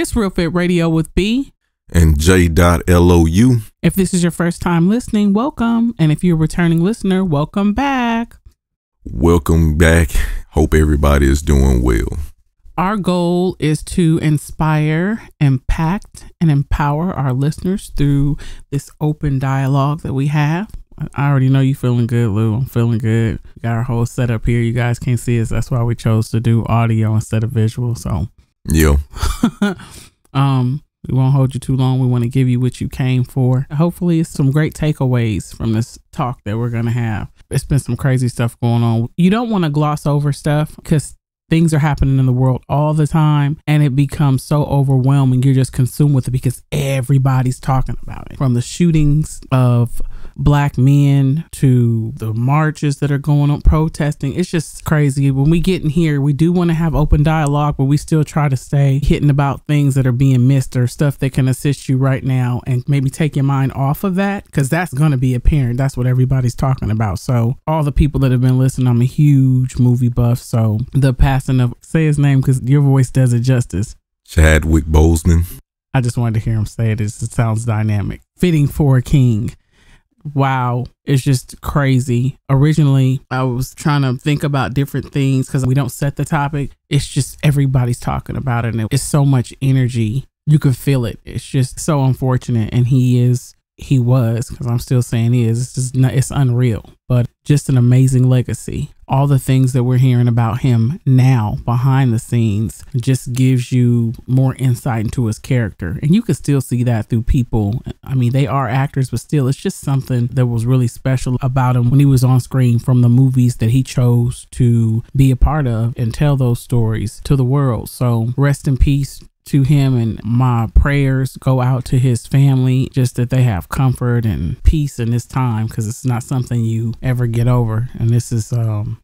It's Real Fit Radio with B and J.LOU. If this is your first time listening, welcome. And if you're a returning listener, welcome back. Welcome back. Hope everybody is doing well. Our goal is to inspire, impact, and empower our listeners through this open dialogue that we have. I already know you feeling good, Lou. I'm feeling good. We got our whole setup here. You guys can't see us. That's why we chose to do audio instead of visual. So, yeah. We won't hold you too long. We want to give you what you came for. Hopefully, it's some great takeaways from this talk that we're going to have. It's been some crazy stuff going on. You don't want to gloss over stuff because things are happening in the world all the time and it becomes so overwhelming. You're just consumed with it because everybody's talking about it. From the shootings of Black men to the marches that are going on, protesting. It's just crazy. When we get in here, we do want to have open dialogue, but we still try to stay hitting about things that are being missed or stuff that can assist you right now and maybe take your mind off of that, because that's going to be apparent. That's what everybody's talking about. So all the people that have been listening, I'm a huge movie buff. So the passing of, say his name because your voice does it justice, Chadwick Boseman. I just wanted to hear him say it. It sounds dynamic. Fitting for a king. Wow, it's just crazy. Originally, I was trying to think about different things because we don't set the topic. It's just everybody's talking about it and it's so much energy. You can feel it. It's just so unfortunate. And he was, because I'm still saying it's unreal, but just an amazing legacy. All the things that we're hearing about him now behind the scenes just gives you more insight into his character. And you can still see that through people. I mean, they are actors, but still, it's just something that was really special about him when he was on screen, from the movies that he chose to be a part of and tell those stories to the world. So rest in peace to him, and my prayers go out to his family, just that they have comfort and peace in this time, because it's not something you ever get over. And this is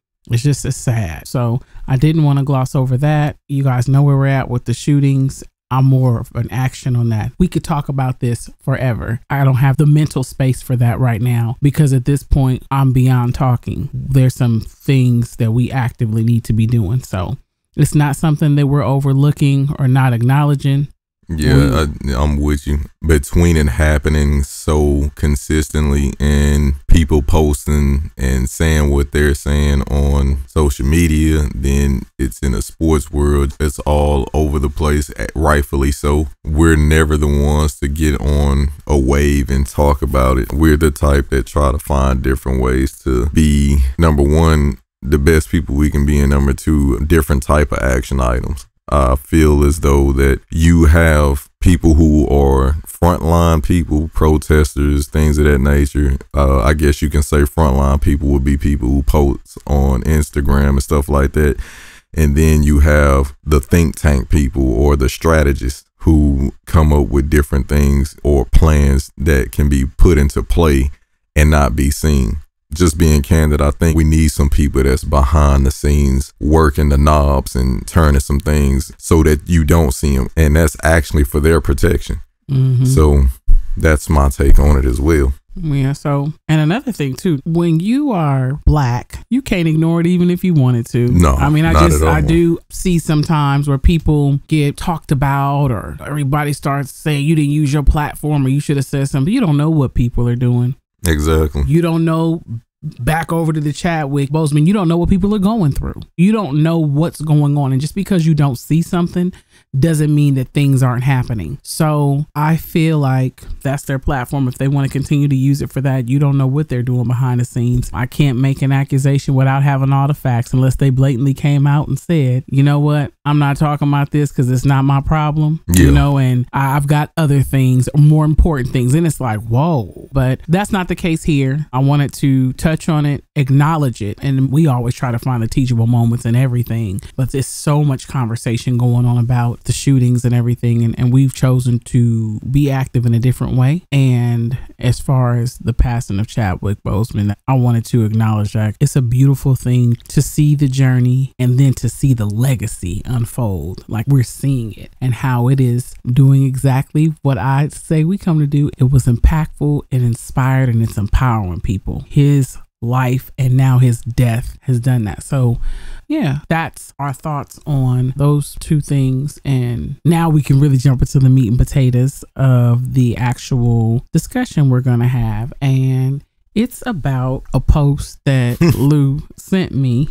it's sad. So I didn't want to gloss over that. You guys know where we're at with the shootings. I'm more of an action on that. We could talk about this forever. I don't have the mental space for that right now, because at this point I'm beyond talking. There's some things that we actively need to be doing. So it's not something that we're overlooking or not acknowledging. Yeah, I'm with you. Between it happening so consistently and people posting and saying what they're saying on social media, then it's in the sports world. It's all over the place, rightfully so. We're never the ones to get on a wave and talk about it. We're the type that try to find different ways to be, number one, the best people we can be, and number two, different type of action items. I feel as though that you have people who are frontline people, protesters, things of that nature. I guess you can say frontline people would be people who post on Instagram and stuff like that. And then you have the think tank people or the strategists who come up with different things or plans that can be put into play and not be seen. Just being candid, I think we need some people that's behind the scenes working the knobs and turning some things so that you don't see them. And that's actually for their protection. Mm-hmm. So that's my take on it as well. Yeah. So, and another thing too, when you are Black, you can't ignore it even if you wanted to. No, I mean, I do see sometimes where people get talked about, or everybody starts saying you didn't use your platform or you should have said something. You don't know what people are doing. Exactly. You don't know. Back over to the Chadwick Boseman, you don't know what people are going through. You don't know what's going on. And just because you don't see something doesn't mean that things aren't happening. So I feel like that's their platform. If they want to continue to use it for that, you don't know what they're doing behind the scenes. I can't make an accusation without having all the facts unless they blatantly came out and said, you know what, I'm not talking about this because it's not my problem. Yeah. You know, and I've got other things, more important things. And it's like, whoa, but that's not the case here. I wanted to touch on it, acknowledge it. And we always try to find the teachable moments in everything, but there's so much conversation going on about the shootings and everything. And we've chosen to be active in a different way. And as far as the passing of Chadwick Boseman, I wanted to acknowledge that it's a beautiful thing to see the journey and then to see the legacy unfold. Like we're seeing it and how it is doing exactly what I say we come to do. It was impactful and inspired, and it's empowering people. His life, and now his death has done that. So yeah, that's our thoughts on those two things. And now we can really jump into the meat and potatoes of the actual discussion we're going to have. And it's about a post that Lou sent me.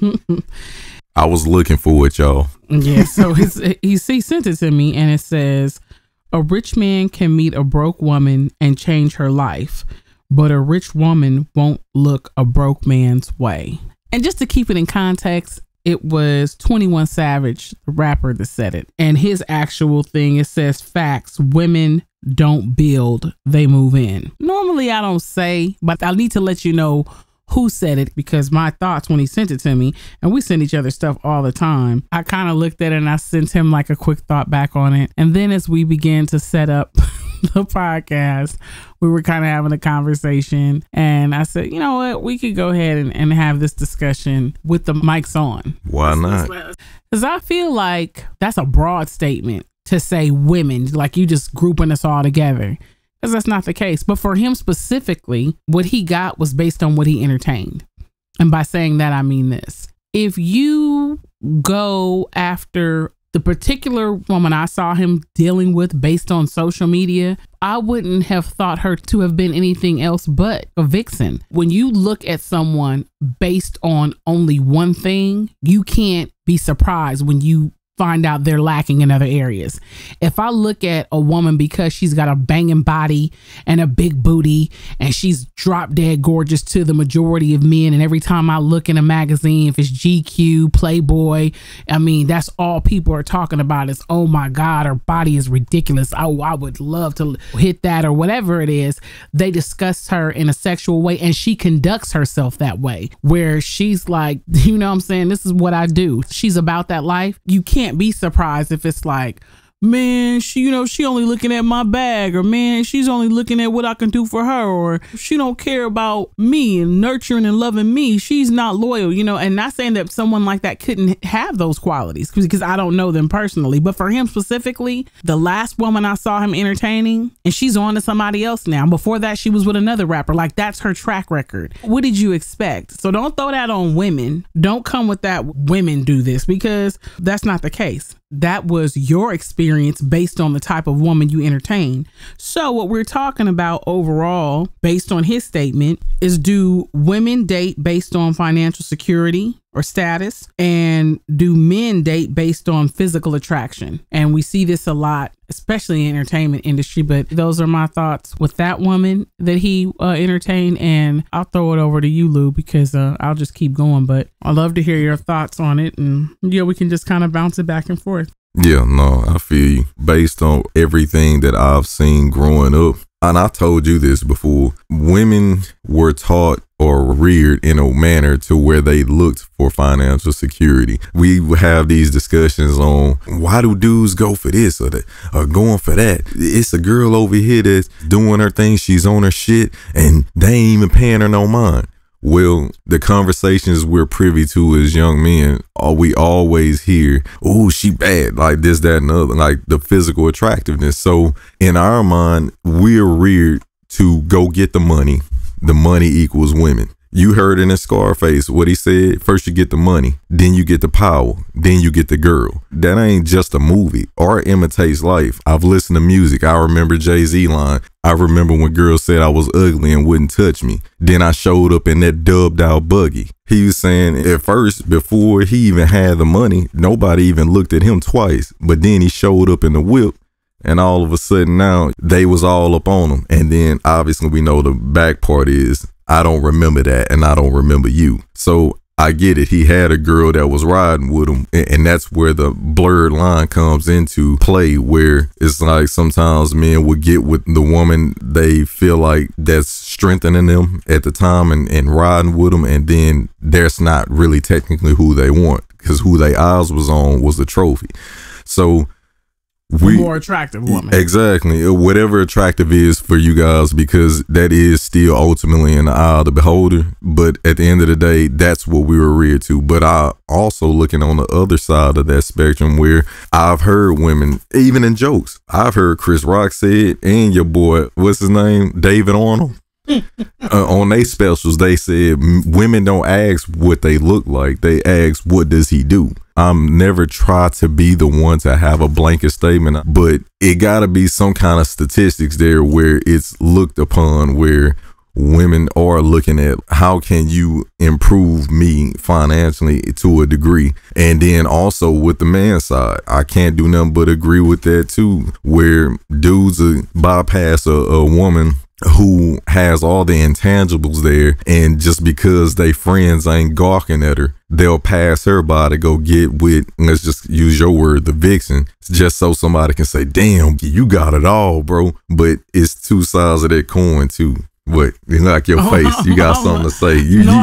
I was looking for it, y'all. Yeah, so he sent it to me, and it says, a rich man can meet a broke woman and change her life, but a rich woman won't look a broke man's way. And just to keep it in context, it was 21 Savage, the rapper, that said it. And his actual thing, it says, facts, women don't build, they move in. Normally I don't say, but I need to let you know who said it, because my thoughts when he sent it to me, and we send each other stuff all the time, I kind of looked at it and I sent him like a quick thought back on it. And then as we began to set up the podcast, we were kind of having a conversation, and I said, you know what, we could go ahead and have this discussion with the mics on. Why not? Because I feel like that's a broad statement to say women, like you just grouping us all together, because that's not the case. But for him specifically, what he got was based on what he entertained. And by saying that, I mean this. If you go after the particular woman I saw him dealing with based on social media, I wouldn't have thought her to have been anything else but a vixen. When you look at someone based on only one thing, you can't be surprised when you find out they're lacking in other areas. If I look at a woman because she's got a banging body and a big booty and she's drop dead gorgeous to the majority of men, and every time I look in a magazine, if it's GQ, Playboy, I mean, that's all people are talking about is, oh my God, her body is ridiculous. I would love to hit that, or whatever it is. They discuss her in a sexual way, and she conducts herself that way, where she's like, you know what I'm saying? This is what I do. She's about that life. You can't be surprised if it's like, man, she only looking at my bag, or man, she's only looking at what I can do for her, or she don't care about me and nurturing and loving me. She's not loyal, and not saying that someone like that couldn't have those qualities, because I don't know them personally. But for him specifically, the last woman I saw him entertaining, and she's on to somebody else now. Before that, she was with another rapper. Like, that's her track record. What did you expect? So don't throw that on women. Don't come with that women do this, because that's not the case. That was your experience based on the type of woman you entertain. So what we're talking about overall, based on his statement, is, do women date based on financial security or status? And do men date based on physical attraction? And we see this a lot, especially in the entertainment industry. But those are my thoughts with that woman that he entertained. And I'll throw it over to you, Lou, because I'll just keep going. But I'd love to hear your thoughts on it. And yeah, we can just kind of bounce it back and forth. Yeah, no, I feel you. Based on everything that I've seen growing up, and I told you this before, women were taught or reared in a manner to where they looked for financial security. We have these discussions on, why do dudes go for this or going for that? It's a girl over here that's doing her thing, she's on her shit, and they ain't even paying her no mind. Well, the conversations we're privy to as young men, we always hear, oh, she bad, like this, that, and other, like the physical attractiveness. So in our mind, we're reared to go get the money. The money equals women. You heard in Scarface what he said: first you get the money, then you get the power, then you get the girl. That ain't just a movie. Art imitates life. I've listened to music. I remember Jay-Z line, I remember when girls said I was ugly and wouldn't touch me. Then I showed up in that dubbed out buggy. He was saying at first, before he even had the money, nobody even looked at him twice. But then he showed up in the whip, and all of a sudden now they was all up on him. And then obviously we know the back part is, I don't remember that, and I don't remember you. So I get it. He had a girl that was riding with him, and that's where the blurred line comes into play, where it's like sometimes men would get with the woman they feel like that's strengthening them at the time and riding with them, and then that's not really technically who they want, because who they eyes was on was the trophy. So more attractive woman. Exactly. Whatever attractive is for you guys, because that is still ultimately in the eye of the beholder. But at the end of the day, that's what we were reared to. But I also looking on the other side of that spectrum, where I've heard women, even in jokes, I've heard Chris Rock say it, and your boy, what's his name? David Arnold. On their specials, they said women don't ask what they look like. They ask, what does he do? I'm never try to be the one to have a blanket statement, but it got to be some kind of statistics there where it's looked upon, where women are looking at how can you improve me financially to a degree. And then also with the man side, I can't do nothing but agree with that too, where dudes bypass a woman who has all the intangibles there, and just because they friends ain't gawking at her, they'll pass her by to go get with, let's just use your word, the vixen, just so somebody can say, damn, you got it all, bro. But it's two sides of that coin too. What? You like your face? You got something to say?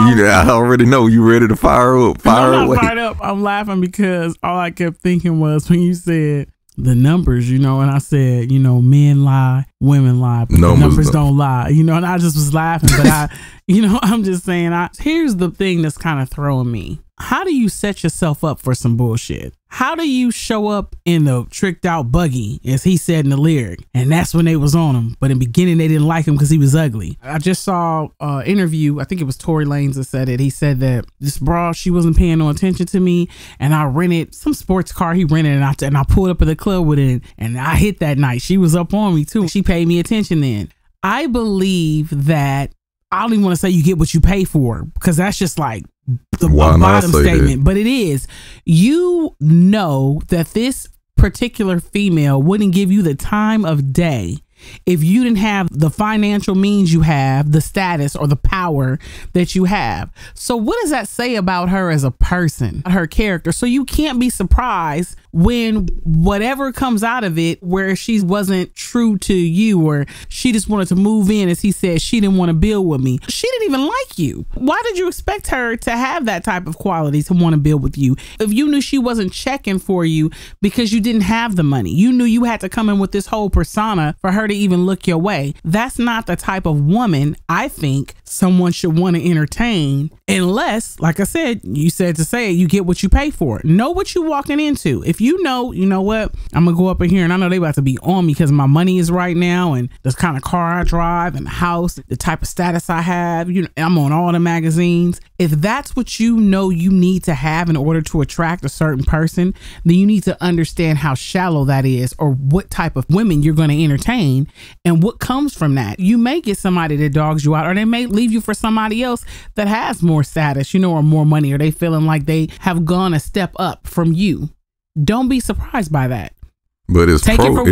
I already know you ready to fire up. Fire away. Fired up. I'm laughing because all I kept thinking was when you said the numbers, and I said, men lie, women lie, but the numbers don't lie, and I just was laughing. But I'm just saying, here's the thing that's kind of throwing me. How do you set yourself up for some bullshit? How do you show up in the tricked out buggy, as he said in the lyric? And that's when they was on him. But in the beginning, they didn't like him because he was ugly. I just saw an interview. I think it was Tory Lanez that said it. He said that this broad, she wasn't paying no attention to me. And I rented some sports car he rented. And I pulled up at the club with it. And I hit that night. She was up on me too. She paid me attention then. I believe that, I don't even want to say you get what you pay for, because that's just like the bottom statement, but it is. You know that this particular female wouldn't give you the time of day if you didn't have the financial means you have, the status or the power that you have. So what does that say about her as a person, her character? So you can't be surprised when whatever comes out of it, where she wasn't true to you, or she just wanted to move in, as he said, she didn't want to build with me. She didn't even like you. Why did you expect her to have that type of quality to want to build with you? If you knew she wasn't checking for you because you didn't have the money, you knew you had to come in with this whole persona for her to even look your way. That's not the type of woman I think someone should want to entertain, unless, like I said, you said to say it, you get what you pay for. Know what you're walking into. If you know what, I'm gonna go up in here and I know they about to be on me because my money is right now, and the kind of car I drive, and the house, the type of status I have, I'm on all the magazines. If that's what you need to have in order to attract a certain person, then you need to understand how shallow that is, or what type of women you're going to entertain and what comes from that. You may get somebody that dogs you out, or they may leave you for somebody else that has more status, or more money, or they feeling like they have gone a step up from you. Don't be surprised by that. But it's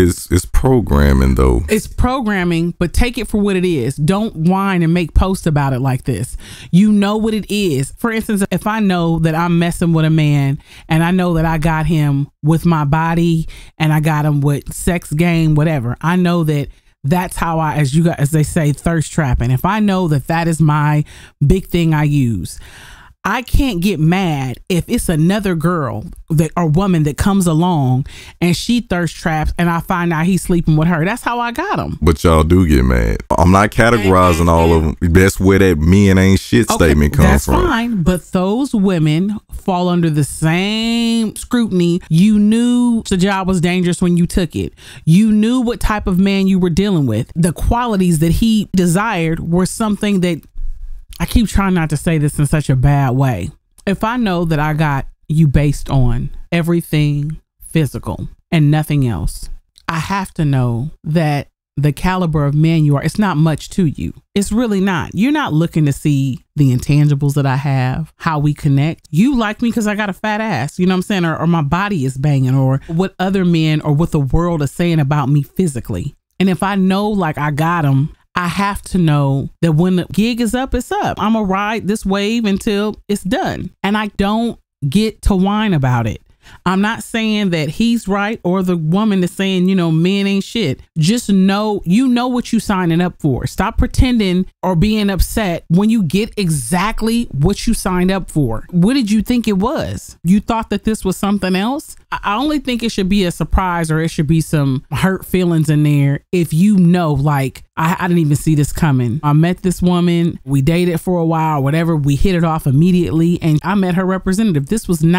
programming though. It's programming, but take it for what it is. Don't whine and make posts about it like this. You know what it is. For instance, if I know that I'm messing with a man and I know that I got him with my body and I got him with sex game, whatever, I know that that's how as they say, thirst trapping. If I know that that is my big thing I use, I can't get mad if it's another girl or woman that comes along and she thirst traps and I find out he's sleeping with her. That's how I got him. But y'all do get mad. I'm not categorizing all of them. That's where that men ain't shit statement comes from. That's fine. But those women fall under the same scrutiny. You knew the job was dangerous when you took it. You knew what type of man you were dealing with. The qualities that he desired were something that, I keep trying not to say this in such a bad way. If I know that I got you based on everything physical and nothing else, I have to know that the caliber of man you are, it's not much to you. It's really not. You're not looking to see the intangibles that I have, how we connect. You like me because I got a fat ass, you know what I'm saying? Or my body is banging, or what other men or what the world is saying about me physically. And if I know like I got them, I have to know that when the gig is up, it's up. I'm going to ride this wave until it's done. And I don't get to whine about it. I'm not saying that he's right or the woman is saying, men ain't shit. Just know, what you signing up for. Stop pretending or being upset when you get exactly what you signed up for. What did you think it was? You thought that this was something else? I only think it should be a surprise, or it should be some hurt feelings in there if like, I didn't even see this coming. I met this woman, we dated for a while, whatever, we hit it off immediately, and I met her representative. This was not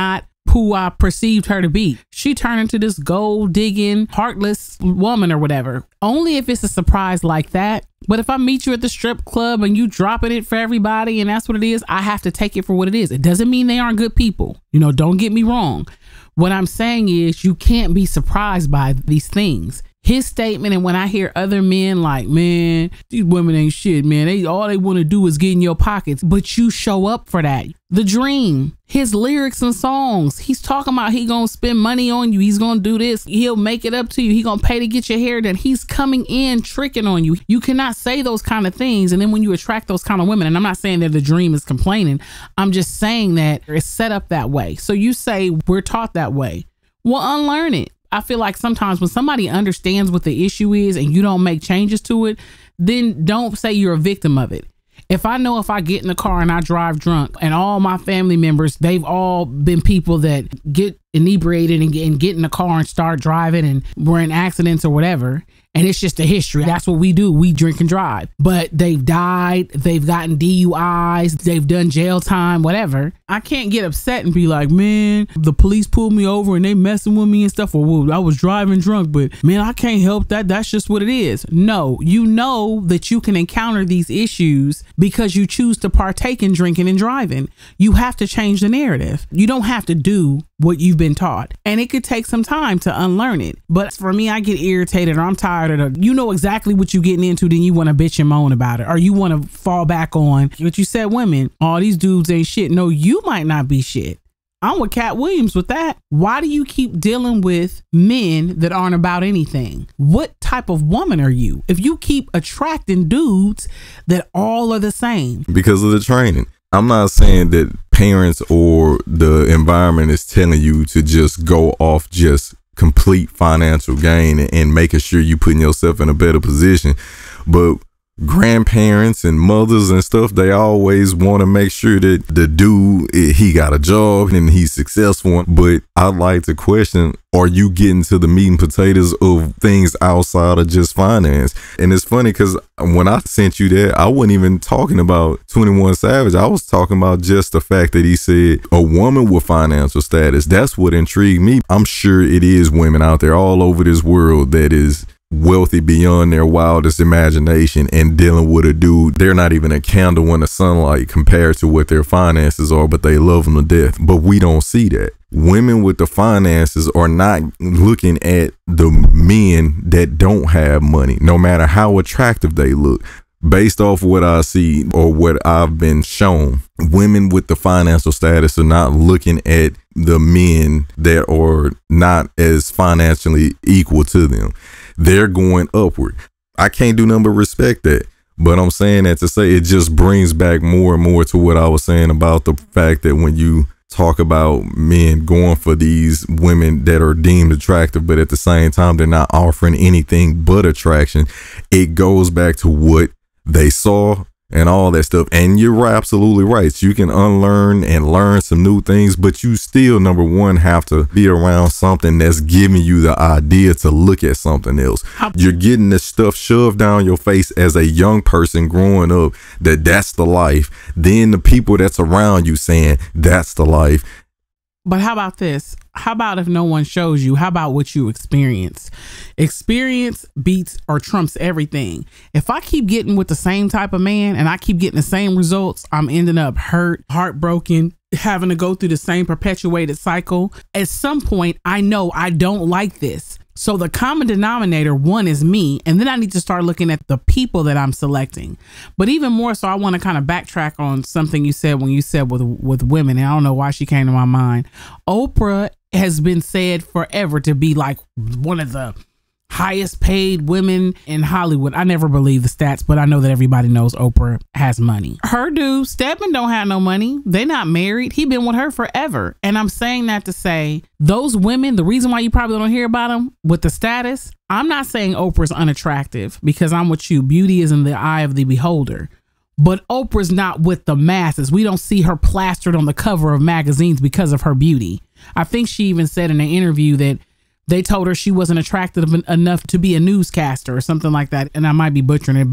who I perceived her to be. She turned into this gold digging, heartless woman or whatever. Only if it's a surprise like that. But if I meet you at the strip club and you dropping it for everybody and that's what it is, I have to take it for what it is. It doesn't mean they aren't good people. You know, don't get me wrong. What I'm saying is you can't be surprised by these things. His statement, and when I hear other men like, man, these women ain't shit, man. All they want to do is get in your pockets. But you show up for that. The Dream, his lyrics and songs, he's talking about he gonna spend money on you. He's gonna do this. He'll make it up to you. He gonna pay to get your hair done. He's coming in tricking on you. You cannot say those kind of things. And then when you attract those kind of women, and I'm not saying that The Dream is complaining. I'm just saying that it's set up that way. So you say we're taught that way. Well, unlearn it. I feel like sometimes when somebody understands what the issue is and you don't make changes to it, then don't say you're a victim of it. If I know if I get in the car and I drive drunk and all my family members, they've all been people that get inebriated and get in the car and start driving and we're in accidents or whatever. And it's just a history. That's what we do. We drink and drive. But they've died. They've gotten DUIs. They've done jail time, whatever. I can't get upset and be like, man, the police pulled me over and they messing with me and stuff. Or well, I was driving drunk, but man, I can't help that. That's just what it is. No, you know that you can encounter these issues because you choose to partake in drinking and driving. You have to change the narrative. You don't have to do what you've been taught. And it could take some time to unlearn it. But for me, I get irritated or I'm tired of you know exactly what you're getting into, then you want to bitch and moan about it. Or you want to fall back on what you said, women, all these dudes ain't shit. No, you might not be shit. I'm with Cat Williams with that. Why do you keep dealing with men that aren't about anything? What type of woman are you if you keep attracting dudes that all are the same? Because of the training. I'm not saying that parents or the environment is telling you to just go off just complete financial gain and making sure you putting yourself in a better position. But grandparents and mothers and stuff, they always want to make sure that the dude, he got a job and he's successful. But I'd like to question, are you getting to the meat and potatoes of things outside of just finance? And it's funny because when I sent you that, I wasn't even talking about 21 Savage. I was talking about just the fact that he said a woman with financial status. That's what intrigued me. I'm sure it is women out there all over this world that is wealthy beyond their wildest imagination and dealing with a dude, they're not even a candle in the sunlight compared to what their finances are, but they love them to death. But we don't see that. Women with the finances are not looking at the men that don't have money, no matter how attractive they look. Based off what I see or what I've been shown, women with the financial status are not looking at the men that are not as financially equal to them. They're going upward. I can't do nothing but respect that. But I'm saying that to say it just brings back more and more to what I was saying about the fact that when you talk about men going for these women that are deemed attractive, but at the same time, they're not offering anything but attraction, it goes back to what they saw and all that stuff. And you're absolutely right. You can unlearn and learn some new things, but you still, number one, have to be around something that's giving you the idea to look at something else. You're getting this stuff shoved down your face as a young person growing up, that's the life. Then the people that's around you saying that's the life. But how about this? How about if no one shows you? How about what you experience? Experience beats or trumps everything. If I keep getting with the same type of man and I keep getting the same results, I'm ending up hurt, heartbroken, having to go through the same perpetuated cycle. At some point, I know I don't like this. So the common denominator, one, is me. And then I need to start looking at the people that I'm selecting. But even more so, I want to kind of backtrack on something you said when you said with women. And I don't know why she came to my mind. Oprah has been said forever to be like one of the highest paid women in Hollywood. I never believe the stats, but I know that everybody knows Oprah has money. Her dude, Stedman, don't have no money. They not married. He been with her forever. And I'm saying that to say those women, the reason why you probably don't hear about them with the status, I'm not saying Oprah's unattractive because I'm with you. Beauty is in the eye of the beholder. But Oprah's not with the masses. We don't see her plastered on the cover of magazines because of her beauty. I think she even said in an interview that they told her she wasn't attractive enough to be a newscaster or something like that. And I might be butchering it, but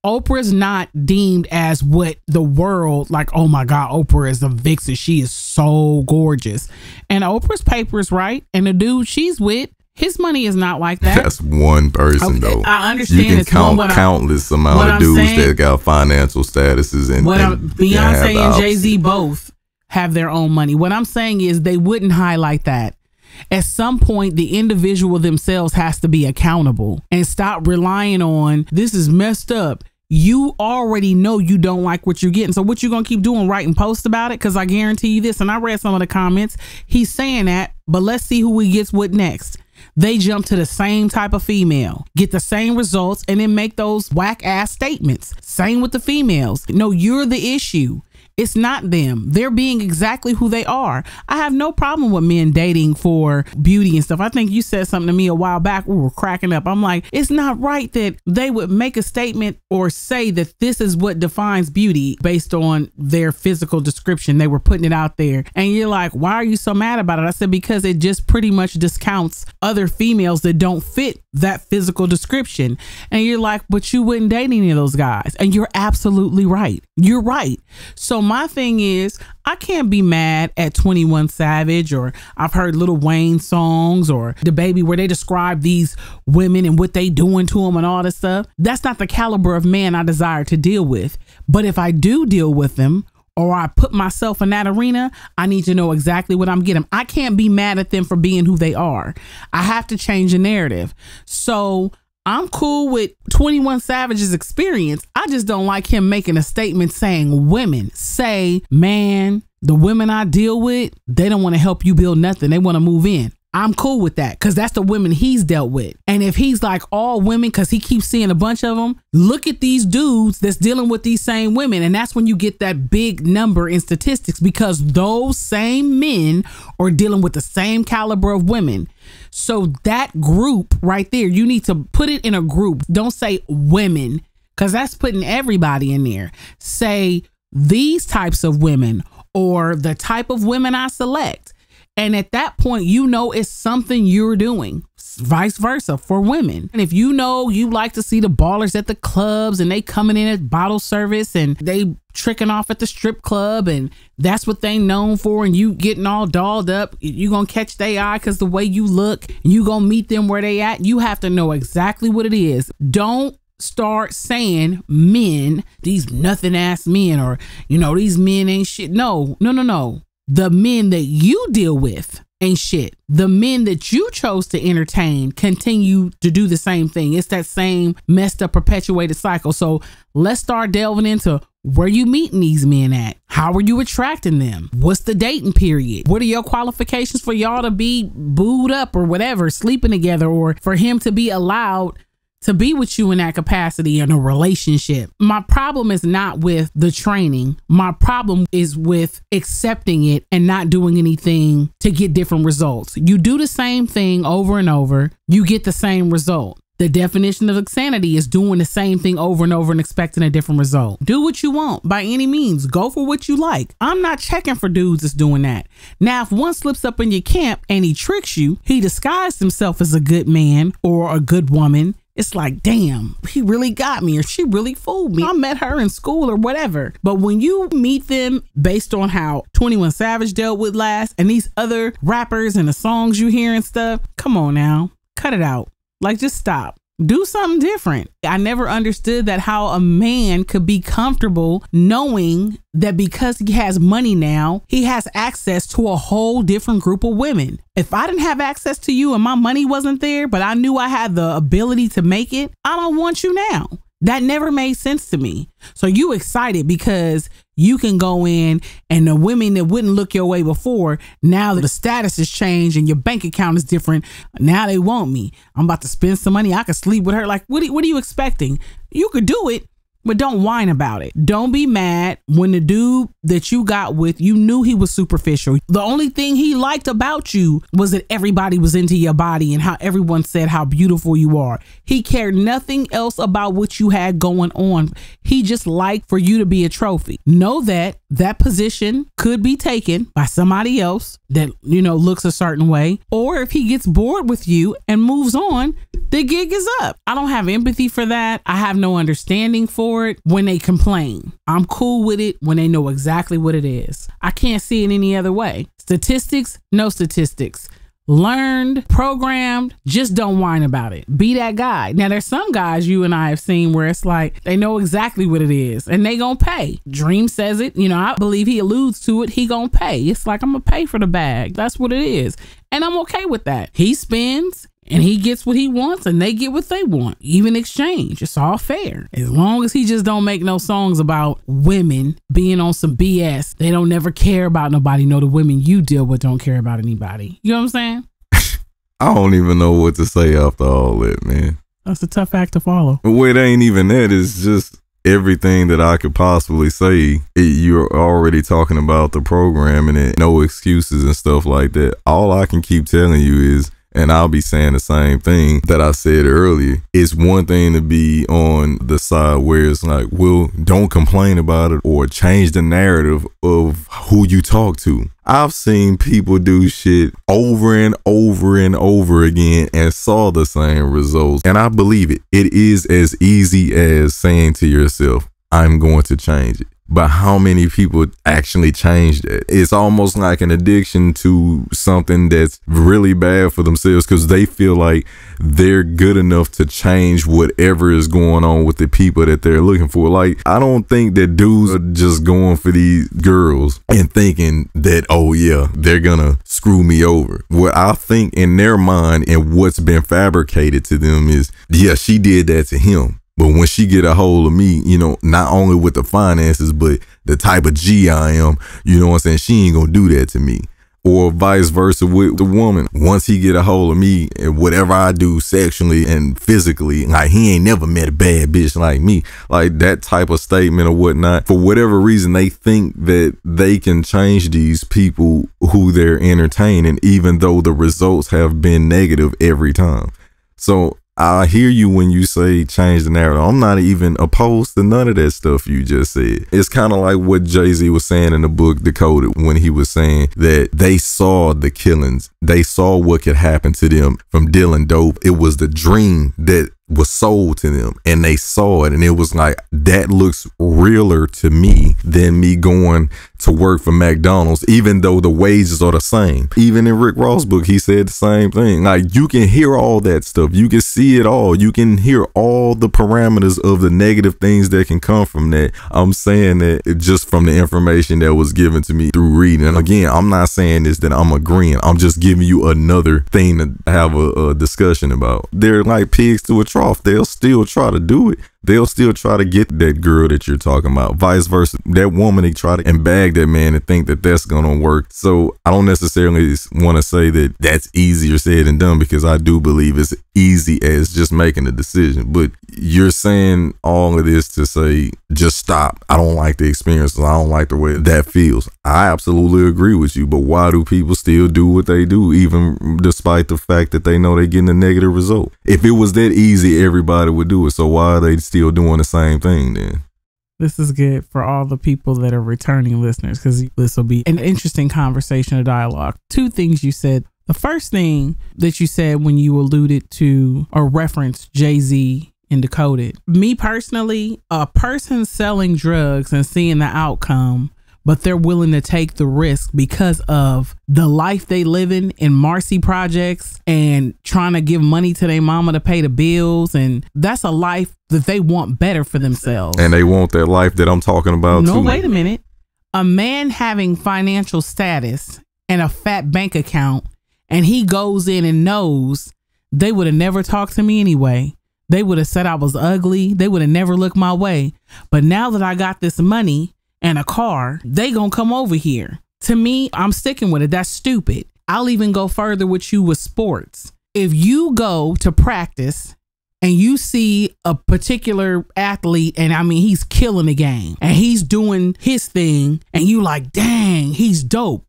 Oprah's not deemed as what the world, like, oh my God, Oprah is a vixen. She is so gorgeous. And Oprah's papers, right? And the dude she's with, his money is not like that. That's one person, though. I understand. You can count countless amount of dudes that got financial statuses. And Beyonce and Jay-Z both have their own money. What I'm saying is they wouldn't highlight that. At some point, the individual themselves has to be accountable and stop relying on, this is messed up. You already know you don't like what you're getting. So what you gonna keep doing, writing posts about it? Because I guarantee you this, and I read some of the comments, he's saying that, but let's see who he gets with next. They jump to the same type of female, get the same results, and then make those whack ass statements. Same with the females. No, you're the issue. It's not them. They're being exactly who they are. I have no problem with men dating for beauty and stuff. I think you said something to me a while back. We were cracking up. I'm like, it's not right that they would make a statement or say that this is what defines beauty based on their physical description. They were putting it out there. And you're like, why are you so mad about it? I said, because it just pretty much discounts other females that don't fit that physical description. And you're like, but you wouldn't date any of those guys. And you're absolutely right. You're right. So my thing is, I can't be mad at 21 Savage, or I've heard Lil Wayne songs, or the Baby, where they describe these women and what they doing to them and all this stuff. That's not the caliber of man I desire to deal with. But if I do deal with them, or I put myself in that arena, I need to know exactly what I'm getting. I can't be mad at them for being who they are. I have to change the narrative. So I'm cool with 21 Savage's experience. I just don't like him making a statement saying women. Say, man, the women I deal with, they don't want to help you build nothing. They want to move in. I'm cool with that, because that's the women he's dealt with. And if he's like all women, because he keeps seeing a bunch of them, look at these dudes that's dealing with these same women. And that's when you get that big number in statistics, because those same men are dealing with the same caliber of women. So that group right there, you need to put it in a group. Don't say women, because that's putting everybody in there. Say these types of women, or the type of women I select. And at that point, you know it's something you're doing. Vice versa for women. And if you know you like to see the ballers at the clubs and they coming in at bottle service and they tricking off at the strip club and that's what they known for, and you getting all dolled up, you gonna catch their eye because the way you look, and you gonna meet them where they at. You have to know exactly what it is. Don't start saying men, these nothing ass men, or, you know, these men ain't shit. No. The men that you deal with ain't shit. The men that you chose to entertain continue to do the same thing. It's that same messed up perpetuated cycle. So let's start delving into where you meeting these men at. How are you attracting them? What's the dating period? What are your qualifications for y'all to be booed up or whatever, sleeping together, or for him to be allowed to be with you in that capacity in a relationship? My problem is not with the training. My problem is with accepting it and not doing anything to get different results. You do the same thing over and over, you get the same result. The definition of insanity is doing the same thing over and over and expecting a different result. Do what you want by any means. Go for what you like. I'm not checking for dudes that's doing that. Now, if one slips up in your camp and he tricks you, he disguised himself as a good man or a good woman, it's like, damn, he really got me, or she really fooled me. I met her in school or whatever. But when you meet them based on how 21 Savage dealt with last, and these other rappers and the songs you hear and stuff, come on now, cut it out. Like, just stop. Do something different. I never understood that, how a man could be comfortable knowing that because he has money now, he has access to a whole different group of women. If I didn't have access to you and my money wasn't there, but I knew I had the ability to make it, I don't want you now. That never made sense to me. So you excited because you can go in, and the women that wouldn't look your way before, now that the status has changed and your bank account is different, now they want me. I'm about to spend some money. I could sleep with her. Like, what are you expecting? You could do it, but don't whine about it. Don't be mad when the dude that you got with, you knew he was superficial. The only thing he liked about you was that everybody was into your body and how everyone said how beautiful you are. He cared nothing else about what you had going on. He just liked for you to be a trophy. Know that that position could be taken by somebody else that, looks a certain way. Or if he gets bored with you and moves on, the gig is up. I don't have empathy for that. I have no understanding for it when they complain. I'm cool with it when they know exactly what it is. I can't see it any other way. Statistics, no statistics. Learned, programmed, just don't whine about it. Be that guy. Now, there's some guys you and I have seen where it's like they know exactly what it is and they gonna pay. Dream says it, I believe he alludes to it. He gonna pay. It's like, I'm gonna pay for the bag. That's what it is. And I'm okay with that. He spends and he gets what he wants and they get what they want. Even exchange. It's all fair. As long as he just don't make no songs about women being on some BS. They don't never care about nobody. No, the women you deal with don't care about anybody. You know what I'm saying? I don't even know what to say after all that, man. That's a tough act to follow. Well, it ain't even that. It's just everything that I could possibly say. You're already talking about the program and no excuses and stuff like that. All I can keep telling you is, and I'll be saying the same thing that I said earlier. It's one thing to be on the side where it's like, well, don't complain about it or change the narrative of who you talk to. I've seen people do shit over and over and over again and saw the same results. And I believe it. It is as easy as saying to yourself, I'm going to change it. But how many people actually change that? It's almost like an addiction to something that's really bad for themselves because they feel like they're good enough to change whatever is going on with the people that they're looking for. Like, I don't think that dudes are just going for these girls and thinking that, oh yeah, they're gonna screw me over. What I think in their mind and what's been fabricated to them is, yeah, she did that to him. But when she get a hold of me, not only with the finances, but the type of G I am, you know what I'm saying? She ain't gonna do that to me. Or vice versa with the woman. Once he get a hold of me and whatever I do sexually and physically, like he ain't never met a bad bitch like me. Like that type of statement or whatnot. For whatever reason, they think that they can change these people who they're entertaining, even though the results have been negative every time. So I hear you when you say change the narrative. I'm not even opposed to none of that stuff you just said. It's kind of like what Jay-Z was saying in the book Decoded when he was saying that they saw the killings. They saw what could happen to them from dealing dope. It was the dream that was sold to them and they saw it, and it was like, that looks realer to me than me going to work for McDonald's, even though the wages are the same. Even in Rick Ross' book, he said the same thing. Like, you can hear all that stuff, you can see it all, you can hear all the parameters of the negative things that can come from that. I'm saying that just from the information that was given to me through reading. And again, I'm not saying this that I'm agreeing, I'm just giving you another thing to have a discussion about. They're like pigs to a trough. They'll still try to do it. They'll still try to get that girl that you're talking about. Vice versa. That woman, they try to bag that man and think that that's going to work. So I don't necessarily want to say that that's easier said than done, because I do believe it's easy as just making a decision. But you're saying all of this to say, just stop. I don't like the experience. I don't like the way that feels. I absolutely agree with you. But why do people still do what they do, even despite the fact that they know they're getting a negative result? If it was that easy, everybody would do it. So why are they still doing the same thing then? This is good for all the people that are returning listeners, because this will be an interesting conversation or dialogue. Two things you said. The first thing that you said when you alluded to or referenced Jay-Z in Decoded. Me personally, a person selling drugs and seeing the outcome, but they're willing to take the risk because of the life they live in Marcy projects and trying to give money to their mama to pay the bills. And that's a life that they want better for themselves. And they want that life that I'm talking about too. No, wait a minute. A man having financial status and a fat bank account, and he goes in and knows they would have never talked to me anyway. They would have said I was ugly. They would have never looked my way. But now that I got this money and a car, they gonna come over here. To me, I'm sticking with it. That's stupid. I'll even go further with you with sports. If you go to practice and you see a particular athlete, and I mean, he's killing the game and he's doing his thing, and you like, dang, he's dope.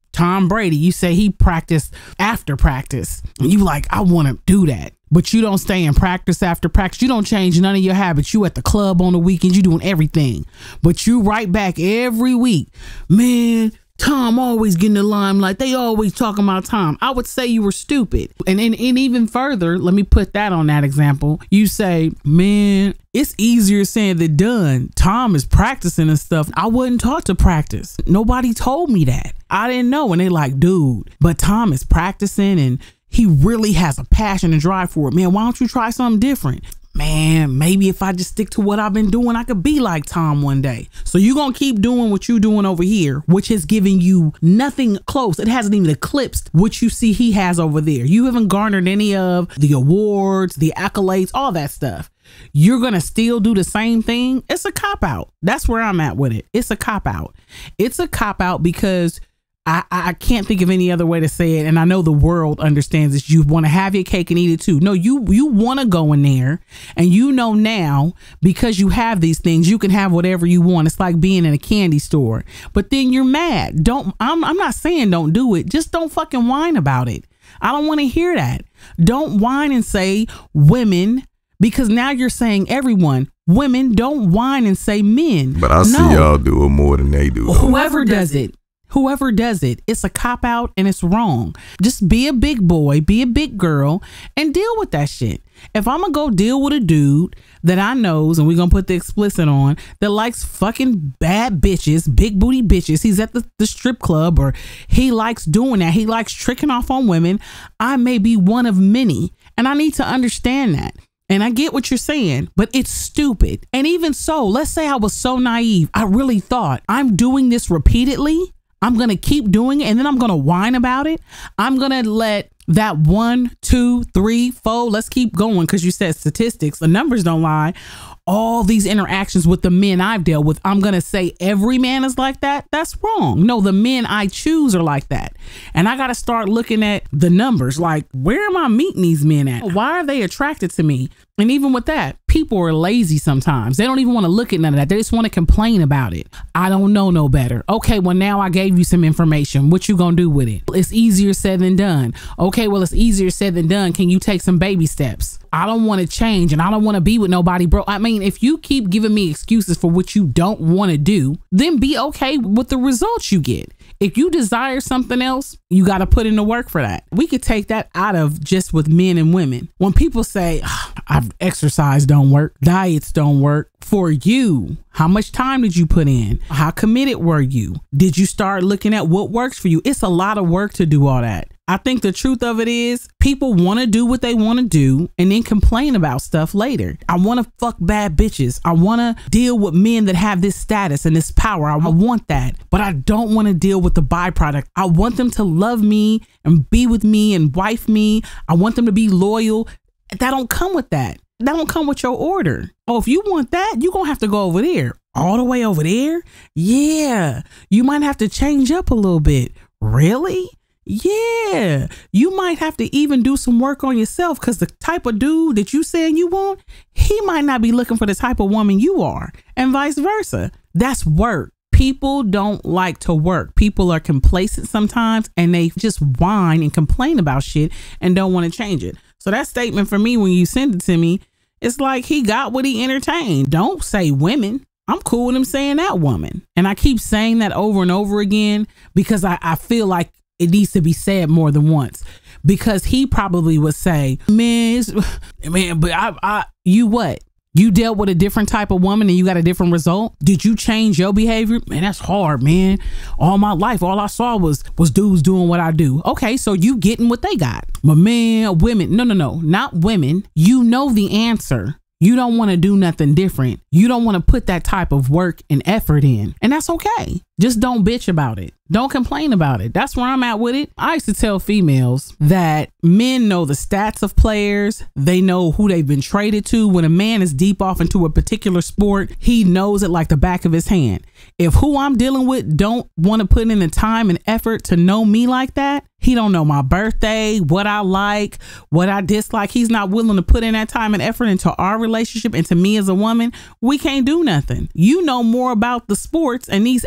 Tom Brady, you say he practiced after practice. And you like, I want to do that. But you don't stay in practice after practice. You don't change none of your habits. You at the club on the weekends. You doing everything. But you right back every week. Man, Tom always getting the limelight. They always talking about Tom. I would say you were stupid. And even further, let me put that on that example. You say, man, it's easier said than done. Tom is practicing and stuff. I wasn't taught to practice. Nobody told me that. I didn't know. And they like, dude, but Tom is practicing and he really has a passion and drive for it. Man, why don't you try something different? Man, maybe if I just stick to what I've been doing, I could be like Tom one day. So you're going to keep doing what you're doing over here, which has given you nothing close. It hasn't even eclipsed what you see he has over there. You haven't garnered any of the awards, the accolades, all that stuff. You're going to still do the same thing. It's a cop-out. That's where I'm at with it. It's a cop-out. It's a cop-out because I can't think of any other way to say it. And I know the world understands this. You want to have your cake and eat it too. No, you want to go in there and you know now because you have these things, you can have whatever you want. It's like being in a candy store, but then you're mad. I'm not saying don't do it. Just don't fucking whine about it. I don't want to hear that. Don't whine and say women, because now you're saying everyone. Women, don't whine and say men. But I see y'all do it more than they do. Whoever does it. Whoever does it, it's a cop-out and it's wrong. Just be a big boy, be a big girl, and deal with that shit. If I'm gonna go deal with a dude that I knows, and we're gonna put the explicit on, that likes fucking bad bitches, big booty bitches, he's at the strip club, or he likes doing that, he likes tricking off on women, I may be one of many, and I need to understand that. And I get what you're saying, but it's stupid. And even so, let's say I was so naive, I really thought I'm doing this repeatedly, I'm going to keep doing it, and then I'm going to whine about it. I'm going to let that 1, 2, 3, 4, let's keep going, because you said statistics, the numbers don't lie. All these interactions with the men I've dealt with, I'm going to say every man is like that. That's wrong. No, the men I choose are like that. And I got to start looking at the numbers. Like, where am I meeting these men at? Why are they attracted to me? And even with that, people are lazy sometimes. They don't even want to look at none of that. They just want to complain about it. I don't know no better. Okay, well, now I gave you some information. What you gonna do with it? It's easier said than done. Okay, well, it's easier said than done. Can you take some baby steps? I don't want to change and I don't want to be with nobody, bro. I mean, if you keep giving me excuses for what you don't want to do, then be okay with the results you get. If you desire something else, you got to put in the work for that. We could take that out of just with men and women. When people say, exercise don't work, diets don't work for you, how much time did you put in? How committed were you? Did you start looking at what works for you? It's a lot of work to do all that. I think the truth of it is people want to do what they want to do and then complain about stuff later. I want to fuck bad bitches. I want to deal with men that have this status and this power. I want that, but I don't want to deal with the byproduct. I want them to love me and be with me and wife me. I want them to be loyal. That don't come with that. That don't come with your order. Oh, if you want that, you're going to have to go over there. All the way over there? Yeah. You might have to change up a little bit. Really? Yeah, you might have to even do some work on yourself, because the type of dude that you saying you want, he might not be looking for the type of woman you are, and vice versa. That's work. People don't like to work. People are complacent sometimes, and they just whine and complain about shit and don't want to change it. So that statement for me, when you send it to me, it's like he got what he entertained. Don't say women. I'm cool with him saying that woman. And I keep saying that over and over again because I feel like it needs to be said more than once, because he probably would say, man, but you what? You dealt with a different type of woman and you got a different result? Did you change your behavior? Man, that's hard, man. All my life, all I saw was dudes doing what I do. Okay, so you getting what they got. But man, women, no, not women. You know the answer. You don't want to do nothing different. You don't want to put that type of work and effort in. And that's okay. Just don't bitch about it. Don't complain about it. That's where I'm at with it. I used to tell females that men know the stats of players. They know who they've been traded to. When a man is deep off into a particular sport, he knows it like the back of his hand. If who I'm dealing with don't want to put in the time and effort to know me like that, he don't know my birthday, what I like, what I dislike. He's not willing to put in that time and effort into our relationship, into me as a woman. We can't do nothing. You know more about the sports and these athletes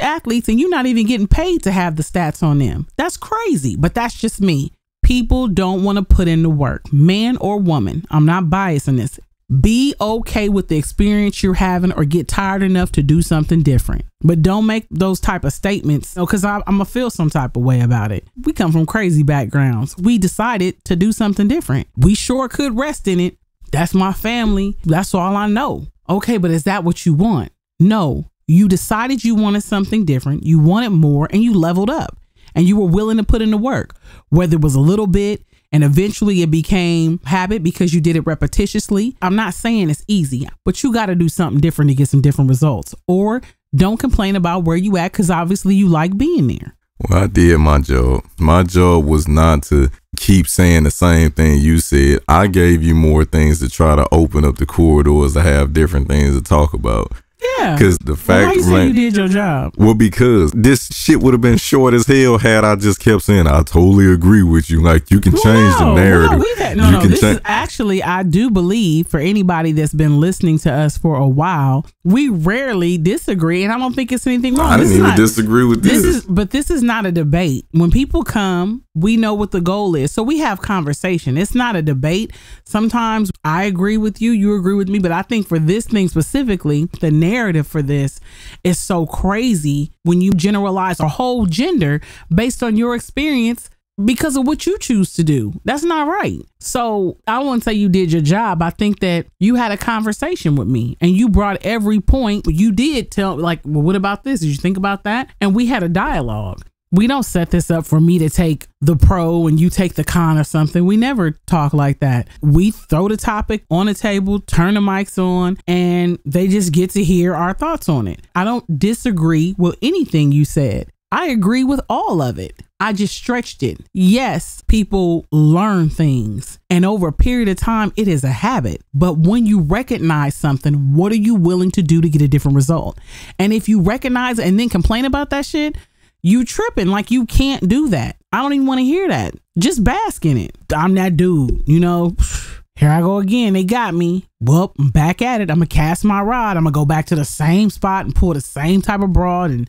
athletes and you're not even getting paid to have the stats on them. That's crazy, but that's just me. People don't want to put in the work, man or woman. I'm not biased in this. Be okay with the experience you're having or get tired enough to do something different. But don't make those type of statements, because I'm going to feel some type of way about it. We come from crazy backgrounds. We decided to do something different. We sure could rest in it. That's my family. That's all I know. Okay, but is that what you want? No, you decided you wanted something different. You wanted more and you leveled up and you were willing to put in the work, whether it was a little bit and eventually it became habit because you did it repetitiously. I'm not saying it's easy, but you got to do something different to get some different results, or don't complain about where you at because obviously you like being there. Well, I did my job. My job was not to keep saying the same thing you said. I gave you more things to try to open up the corridors to have different things to talk about. Yeah. Because the fact you say you did your job. Well, because this shit would have been short as hell had I just kept saying, I totally agree with you. Like, you can change the narrative. This is actually, I do believe, for anybody that's been listening to us for a while, we rarely disagree, and I don't think it's anything wrong. I didn't even disagree with this. But this is not a debate. When people come, we know what the goal is. So we have conversation. It's not a debate. Sometimes I agree with you, you agree with me, but I think for this thing specifically, the narrative for this is so crazy when you generalize a whole gender based on your experience because of what you choose to do. That's not right. So I won't say you did your job. I think that you had a conversation with me and you brought every point. You did tell, like, well, what about this? Did you think about that? And we had a dialogue. We don't set this up for me to take the pro and you take the con or something. We never talk like that. We throw the topic on the table, turn the mics on, and they just get to hear our thoughts on it. I don't disagree with anything you said. I agree with all of it. I just stretched it. Yes, people learn things, and over a period of time, it is a habit. But when you recognize something, what are you willing to do to get a different result? And if you recognize and then complain about that shit, you tripping. Like, you can't do that. I don't even want to hear that. Just bask in it. I'm that dude, you know. Here I go again. They got me. Well, I'm back at it. I'm going to cast my rod. I'm going to go back to the same spot and pull the same type of broad, and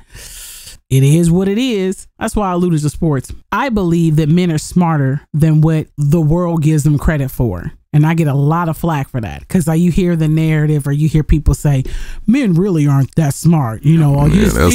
it is what it is. That's why I alluded to sports. I believe that men are smarter than what the world gives them credit for. And I get a lot of flack for that because you hear the narrative or you hear people say men really aren't that smart. You know,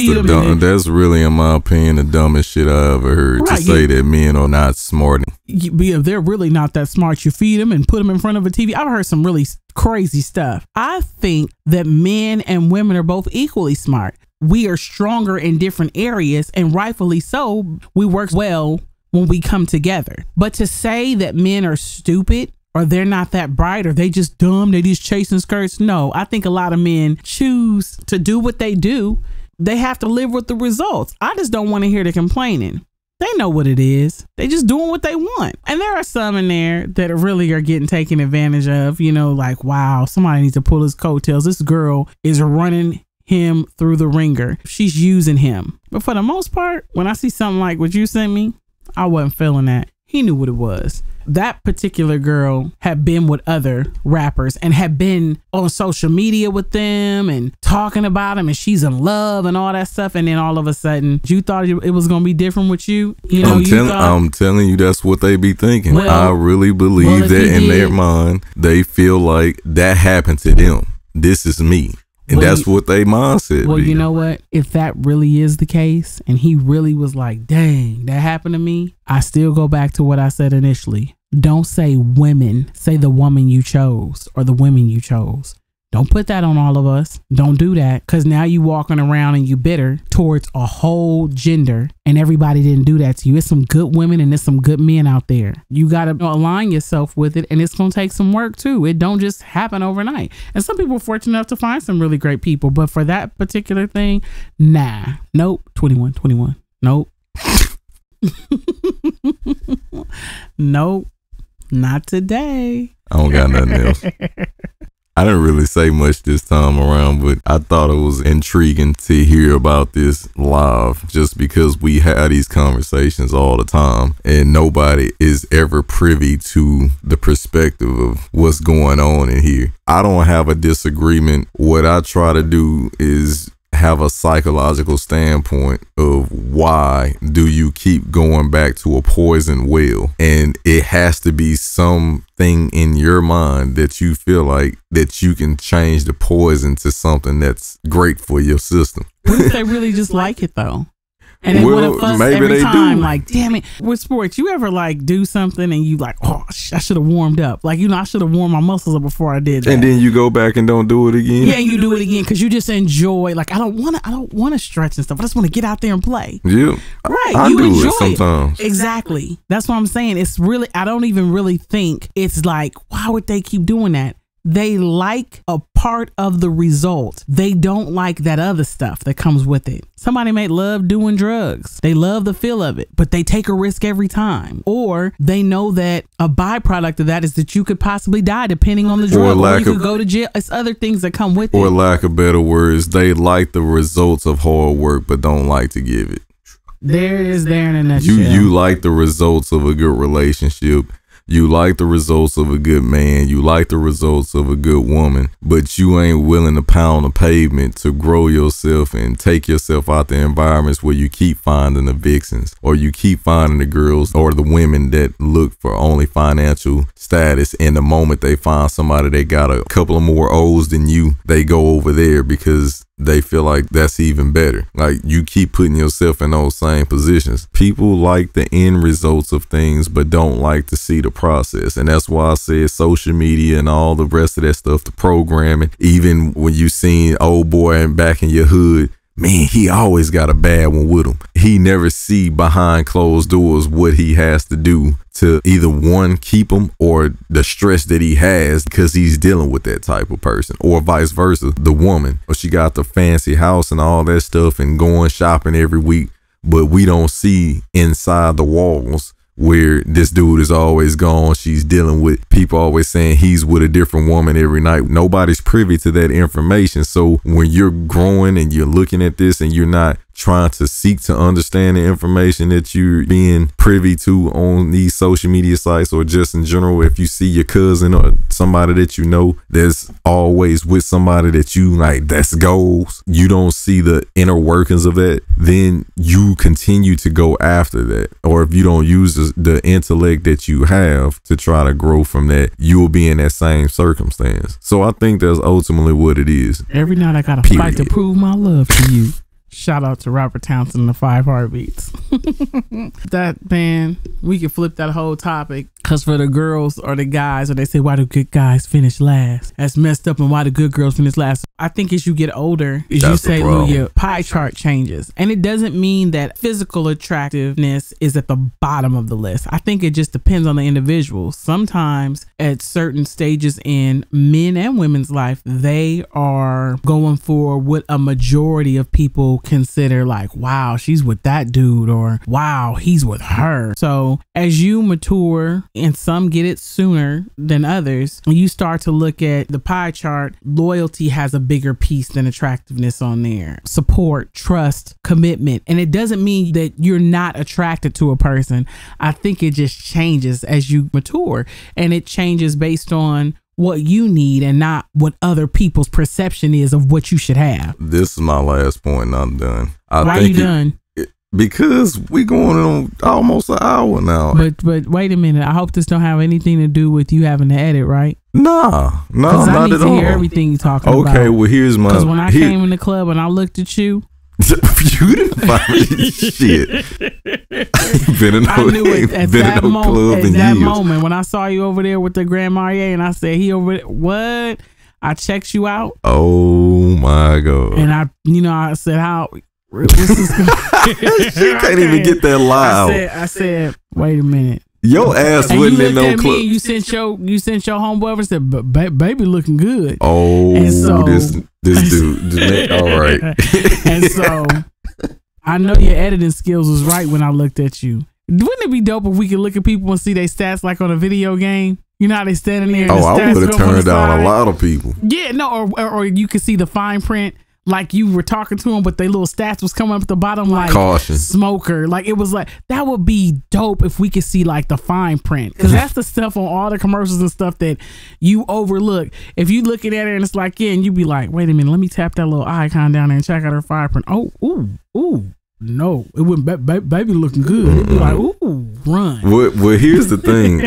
that's really, in my opinion, the dumbest shit I ever heard. Right, to say that men are not smart. They're really not that smart. You feed them and put them in front of a TV. I've heard some really crazy stuff. I think that men and women are both equally smart. We are stronger in different areas, and rightfully so. We work well when we come together. But to say that men are stupid or they're not that bright or they just dumb, they just chasing skirts. No, I think a lot of men choose to do what they do. They have to live with the results. I just don't want to hear the complaining. They know what it is. They just doing what they want. And there are some in there that really are getting taken advantage of, you know, like, wow, somebody needs to pull his coattails. This girl is running him through the ringer. She's using him. But for the most part, when I see something like what you sent me, I wasn't feeling that. He knew what it was. That particular girl had been with other rappers and had been on social media with them and talking about them, and she's in love and all that stuff. And then all of a sudden, you thought it was going to be different with you. You know, I'm telling you, that's what they be thinking. Well, I really believe that in their mind, they feel like that happened to them. This is me. And that's what they mindset. Well, you know what? If that really is the case, and he really was like, dang, that happened to me, I still go back to what I said initially. Don't say women, say the woman you chose or the women you chose. Don't put that on all of us. Don't do that, because now you walking around and you bitter towards a whole gender, and everybody didn't do that to you. It's some good women and there's some good men out there. You got to align yourself with it, and it's going to take some work too. It don't just happen overnight. And some people are fortunate enough to find some really great people, but for that particular thing, nah, nope. 21, nope. Nope, not today. I don't got nothing else. I didn't really say much this time around, but I thought it was intriguing to hear about this live, just because we have these conversations all the time and nobody is ever privy to the perspective of what's going on in here. I don't have a disagreement. What I try to do is have a psychological standpoint of why do you keep going back to a poison well, and it has to be something in your mind that you feel like that you can change the poison to something that's great for your system. What if they really just like it though? And they Well, want to fuss maybe every they time, do. like, damn it. With sports, you ever like do something and you like, oh, I should have warmed up. Like, I should have warmed my muscles up before I did that. And then you go back and don't do it again. Yeah, you do it again because you just enjoy. Like, I don't want to stretch and stuff. I just want to get out there and play. Yeah, Right. I you do enjoy it sometimes. Exactly. That's what I'm saying. It's really, I don't even really think it's like, why would they keep doing that? They like a part of the result. They don't like that other stuff that comes with it. Somebody may love doing drugs. They love the feel of it, but they take a risk every time. Or they know that a byproduct of that is that you could possibly die depending on the drug. Or you could go to jail. It's other things that come with it. Or lack of better words, they like the results of hard work, but don't like to give it. There it is there in a nutshell. You like the results of a good relationship. You like the results of a good man. You like the results of a good woman, but you ain't willing to pound the pavement to grow yourself and take yourself out the environments where you keep finding the vixens, or you keep finding the girls or the women that look for only financial status. And the moment they find somebody that got a couple of more O's than you, they go over there because they feel like that's even better. Like, you keep putting yourself in those same positions. People like the end results of things, but don't like to see the process. And that's why I said social media and all the rest of that stuff, the programming, even when you seen old boy and back in your hood, man, he always got a bad one with him. He never see behind closed doors what he has to do to either one, keep him, or the stress that he has because he's dealing with that type of person, or vice versa. The woman, or she got the fancy house and all that stuff and going shopping every week, but we don't see inside the walls where this dude is always gone. She's dealing with people always saying he's with a different woman every night. Nobody's privy to that information. So when you're growing and you're looking at this and you're not trying to seek to understand the information that you're being privy to on these social media sites, or just in general, if you see your cousin or somebody that you know that's always with somebody that you like, that's goals, you don't see the inner workings of that, then you continue to go after that. Or if you don't use the intellect that you have to try to grow from that, you will be in that same circumstance. So I think that's ultimately what it is. Every night I gotta fight to prove my love to you. Shout out to Robert Townsend and the 5 Heartbeats. That, man, we could flip that whole topic. Because for the girls or the guys, or they say, why do good guys finish last? That's messed up. And why do good girls finish last? I think as you get older, as you say, your pie chart changes. And it doesn't mean that physical attractiveness is at the bottom of the list. I think it just depends on the individual. Sometimes at certain stages in men and women's life, they are going for what a majority of people consider like, wow, she's with that dude, or wow, he's with her. So as you mature, and some get it sooner than others, you start to look at the pie chart. Loyalty has a bigger piece than attractiveness on there. Support, trust, commitment. And it doesn't mean that you're not attracted to a person. I think it just changes as you mature, and it changes based on what you need and not what other people's perception is of what you should have. This is my last point and I'm done. Why are you done? Because we going on almost an hour now. But wait a minute. I hope this don't have anything to do with you having to edit, right? Nah, not I need at to all. hear everything you're talking about. Okay, well here's my. Because when I came in the club and I looked at you, you didn't find me shit. I knew it at that moment. At that moment when I saw you over there with the Grand Marnier, and I said, "He over there." What? I checked you out. Oh my god! And I said, "How?" She can't even get that loud. I said, wait a minute. Your ass wasn't in no club. You sent your homeboy over and said, but baby looking good. Oh, and so, this dude. All right. And so I know your editing skills was right when I looked at you. Wouldn't it be dope if we could look at people and see their stats like on a video game? You know how they standing there. I would have turned down a lot of people. Yeah, no, or you could see the fine print. like you were talking to them, but their little stats was coming up at the bottom like caution, smoker. Like it was like, that would be dope if we could see like the fine print, because that's the stuff on all the commercials and stuff that you overlook. If you looking at it and it's like, yeah, and you be like, wait a minute, let me tap that little icon down there and check out her fine print. Oh, ooh. No, it wouldn't. Baby looking good. It'd be like, ooh, run. Well, here's the thing.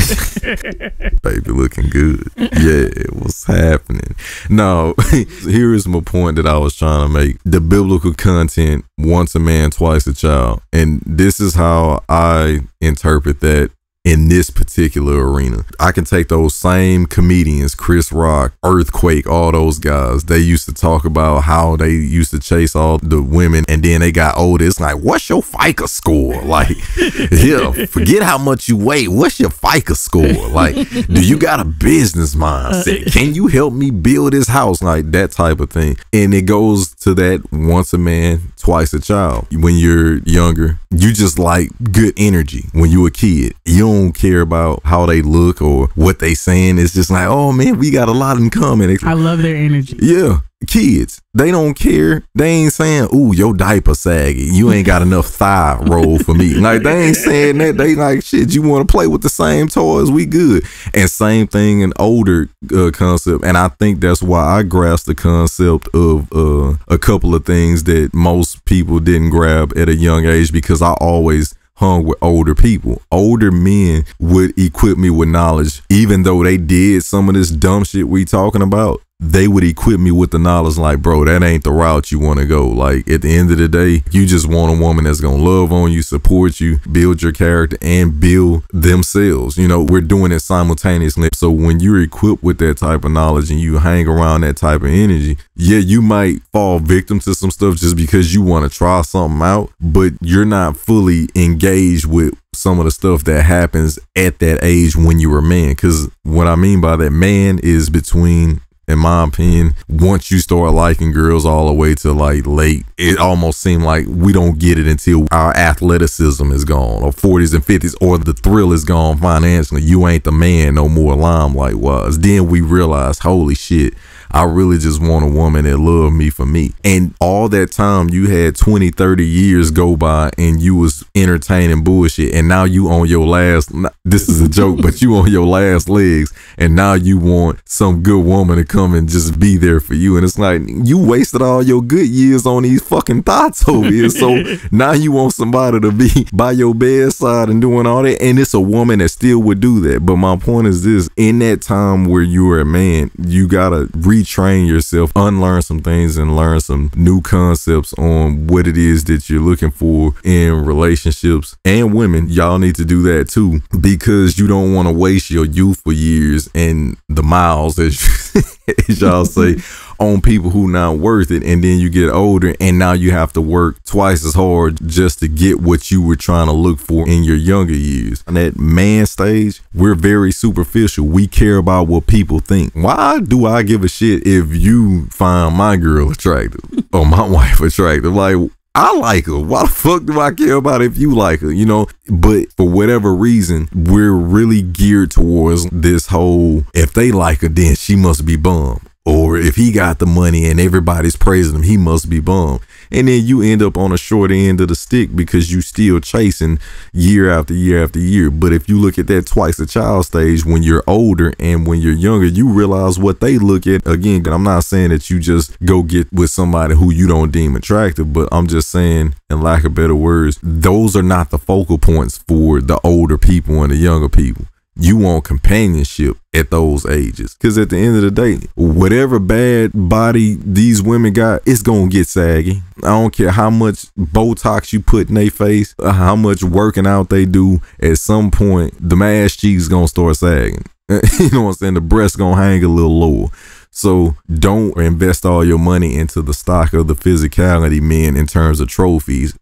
Baby looking good. Yeah, what's happening? No, here is my point that I was trying to make. The biblical content, once a man, twice a child. And this is how I interpret that in this particular arena. I can take those same comedians, Chris Rock, Earthquake, all those guys. They used to talk about how they used to chase all the women, and then they got older. It's like, what's your FICO score? Like, yeah, forget how much you weigh. What's your FICO score? Like, do you got a business mindset? Can you help me build this house? Like that type of thing. And it goes to that once a man, twice a child. When you're younger, you just like good energy. When you a kid, you don't care about how they look or what they saying. It's just like, oh man, we got a lot in common. I love their energy. Yeah. Kids, they don't care. They ain't saying, ooh, your diaper saggy, you ain't got enough thigh roll for me. Like, they ain't saying that. They like, shit, you want to play with the same toys, we good. And same thing in older concept. And I think that's why I grasped the concept of a couple of things that most people didn't grab at a young age, because I always hung with older people. Older men would equip me with knowledge. Even though they did some of this dumb shit we talking about, they would equip me with the knowledge like, bro, that ain't the route you want to go. Like, at the end of the day, you just want a woman that's going to love on you, support you, build your character, and build themselves. You know, we're doing it simultaneously. So when you're equipped with that type of knowledge and you hang around that type of energy, yeah, you might fall victim to some stuff just because you want to try something out, but you're not fully engaged with some of the stuff that happens at that age when you're a man. Because what I mean by that, man is between, in my opinion, once you start liking girls all the way to like late, it almost seemed like we don't get it until our athleticism is gone, or 40s and 50s, or the thrill is gone financially. You ain't the man no more, limelight was. Then we realize, holy shit, I really just want a woman that love me for me. And all that time you had 20, 30 years go by and you was entertaining bullshit. And now you on your last, this is a joke, but you on your last legs. And now you want some good woman to come and just be there for you. And it's like, you wasted all your good years on these fucking thoughts over here. So now you want somebody to be by your bedside and doing all that. And it's a woman that still would do that. But my point is this, in that time where you were a man, you gotta retrain yourself, unlearn some things, and learn some new concepts on what it is that you're looking for in relationships. And women, y'all need to do that too, because you don't want to waste your youthful years and the miles, as y'all say, on people who not worth it. And then you get older and now you have to work twice as hard just to get what you were trying to look for in your younger years. On that man stage, we're very superficial. We care about what people think. Why do I give a shit if you find my girl attractive or my wife attractive? Like, I like her. Why the fuck do I care about if you like her? You know, but for whatever reason, we're really geared towards this whole, if they like her, then she must be bum. Or if he got the money and everybody's praising him, he must be bum. And then you end up on a short end of the stick because you still chasing year after year after year. But if you look at that twice a child stage, when you're older and when you're younger, you realize what they look at. Again, I'm not saying that you just go get with somebody who you don't deem attractive, but I'm just saying, in lack of better words, those are not the focal points for the older people and the younger people. You want companionship at those ages, because at the end of the day, whatever bad body these women got, it's gonna get saggy. I don't care how much Botox you put in their face, how much working out they do, at some point the ass cheeks gonna start sagging. You know what I'm saying? The breast gonna hang a little lower. So don't invest all your money into the stock of the physicality men in terms of trophies.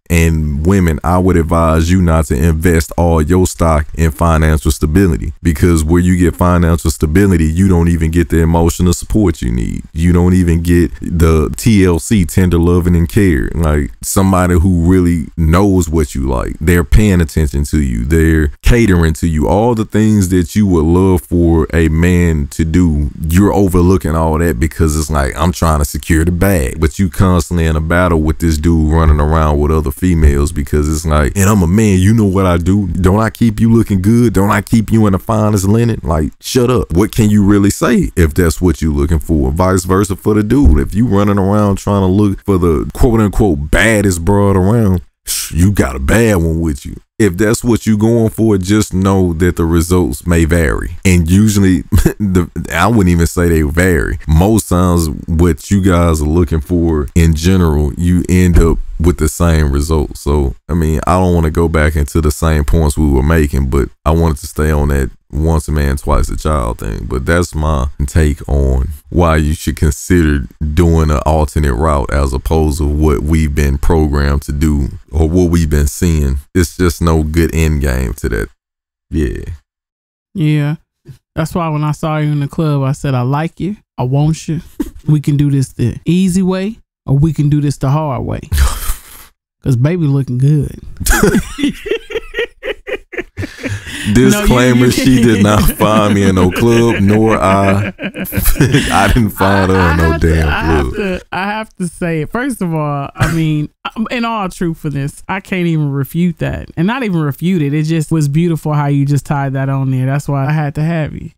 And women, I would advise you not to invest all your stock in financial stability, because where you get financial stability, you don't even get the emotional support you need. You don't even get the TLC, tender loving and care, like somebody who really knows what you like. They're paying attention to you. They're catering to you. All the things that you would love for a man to do, you're overlooking all that because it's like, I'm trying to secure the bag, but you constantly in a battle with this dude running around with other females, because it's like, and I'm a man, you know what I do? Don't I keep you looking good? Don't I keep you in the finest linen? Like, shut up. What can you really say if that's what you're looking for? Vice versa for the dude. If you running around trying to look for the quote unquote baddest broad around, you got a bad one with you. If that's what you're going for, just know that the results may vary. And usually, I wouldn't even say they vary. Most times, what you guys are looking for in general, you end up with the same result. So, I mean, I don't want to go back into the same points we were making, but I wanted to stay on that once a man, twice a child thing. But that's my take on why you should consider doing an alternate route as opposed to what we've been programmed to do or what we've been seeing. It's just no good end game to that. Yeah. That's why when I saw you in the club, I said, I like you. I want you. We can do this the easy way, or we can do this the hard way. Because baby looking good. Disclaimer, she did not find me in no club, nor I didn't find her in no damn club. I have to say it. First of all, I mean, in all truthfulness, I can't even refute that. And not even refute it. It just was beautiful how you just tied that on there. That's why I had to have you.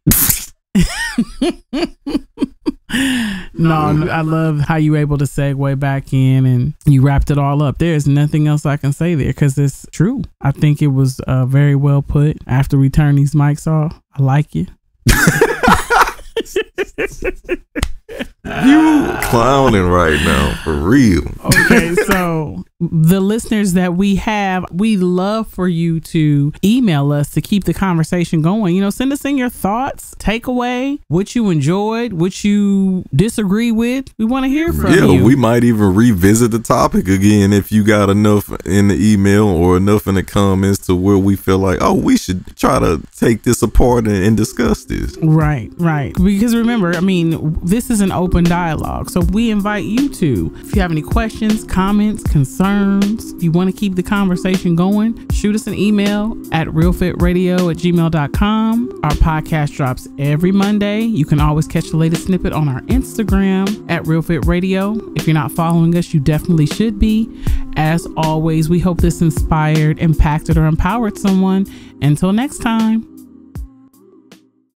No, I love how you were able to segue back in and you wrapped it all up. There's nothing else I can say there because it's true. I think it was very well put. After we turn these mics off, I like you. You clowning right now, for real. Okay, so the listeners that we have, we love for you to email us to keep the conversation going. You know, send us in your thoughts, takeaway, what you enjoyed, what you disagree with. We want to hear from you. Yeah, we might even revisit the topic again if you got enough in the email or enough in the comments to where we feel like, oh, we should try to take this apart and discuss this. Right. Because remember, I mean, this is an open dialogue. So we invite you to, if you have any questions, comments, concerns, if you want to keep the conversation going, shoot us an email at realfitradio@gmail.com. Our podcast drops every Monday. You can always catch the latest snippet on our Instagram at realfitradio. If you're not following us, you definitely should be. As always, we hope this inspired, impacted, or empowered someone. Until next time.